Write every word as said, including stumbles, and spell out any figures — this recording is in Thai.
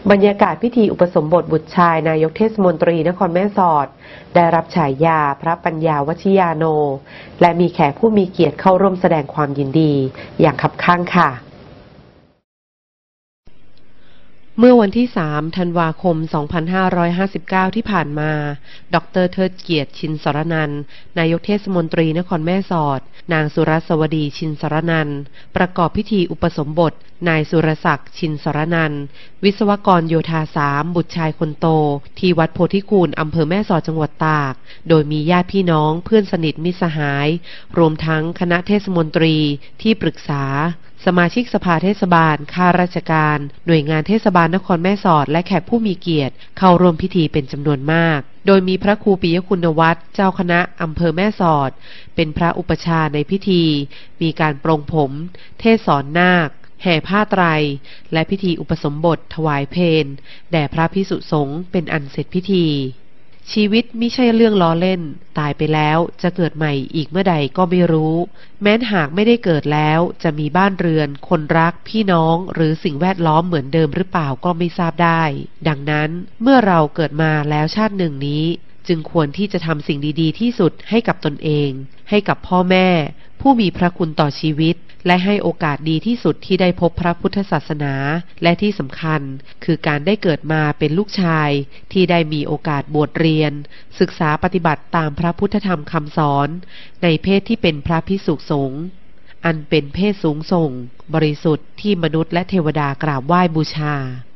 บรรยากาศพิธีอุปสมบทบุตรชายนายกเทศมนตรีนครแม่สอดได้รับฉายาพระปัญญาวชิยาโนและมีแขกผู้มีเกียรติเข้าร่วมแสดงความยินดีอย่างคับคั่งค่ะเมื่อวันที่สามธันวาคมสองพันห้าร้อยห้าสิบเก้าที่ผ่านมาดรเทิดเกียรติชินสรนันท์นายกเทศมนตรีนครแม่สอดนางสุรสวดีชินสรนันท์ประกอบพิธีอุปสมบทนายสุรศักดิ์ชินสรนันท์วิศวกรโยธาสามบุตรชายคนโตที่วัดโพธิกูลอำเภอแม่สอดจังหวัดตากโดยมีญาติพี่น้องเพื่อนสนิทมิตรสหายรวมทั้งคณะเทศมนตรีที่ปรึกษาสมาชิกสภาเทศบาลข้าราชการหน่วยงานเทศบาลนครแม่สอดและแขกผู้มีเกียรติเข้าร่วมพิธีเป็นจำนวนมากโดยมีพระครูปิยคุณวัฒน์เจ้าคณะอำเภอแม่สอดเป็นพระอุปชาในพิธีมีการปรงผมเทศสอนนาคแห่ผ้าไตรและพิธีอุปสมบทถวายเพลแด่พระภิกษุสงฆ์เป็นอันเสร็จพิธีชีวิตมิใช่เรื่องล้อเล่นตายไปแล้วจะเกิดใหม่อีกเมื่อใดก็ไม่รู้แม้นหากไม่ได้เกิดแล้วจะมีบ้านเรือนคนรักพี่น้องหรือสิ่งแวดล้อมเหมือนเดิมหรือเปล่าก็ไม่ทราบได้ดังนั้นเมื่อเราเกิดมาแล้วชาติหนึ่งนี้จึงควรที่จะทำสิ่งดีๆที่สุดให้กับตนเองให้กับพ่อแม่ผู้มีพระคุณต่อชีวิตและให้โอกาสดีที่สุดที่ได้พบพระพุทธศาสนาและที่สำคัญคือการได้เกิดมาเป็นลูกชายที่ได้มีโอกาสบวชเรียนศึกษาปฏิบัติตามพระพุทธธรรมคำสอนในเพศที่เป็นพระภิกษุสงฆ์อันเป็นเพศสูงส่งบริสุทธิ์ที่มนุษย์และเทวดากราบไหว้บูชา